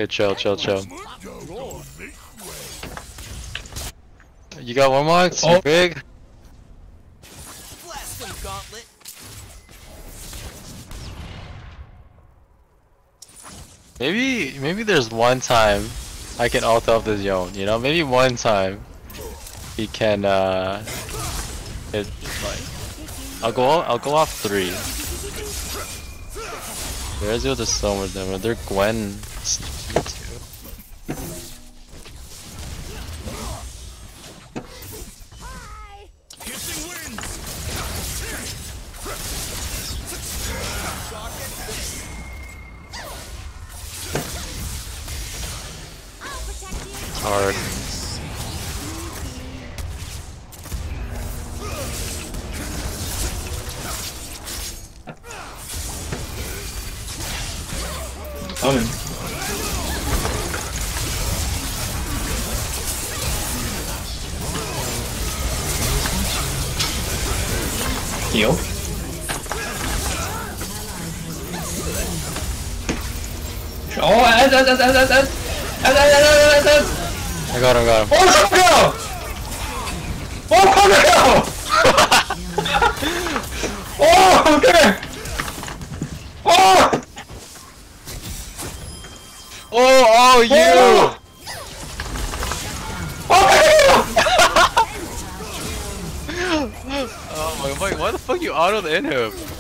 Okay, chill, chill, chill. You got one more? It's big. Maybe there's one time I can ult off this Yone, you know? Maybe one time he can hit like I'll go off 3. There's with the so much damage. Their Gwen too. Hard. Coming. Heal. Oh, I got him, got him. Oh, Cornell! Oh, okay! Oh! Oh, you! Oh my god, why the fuck you autoed in him?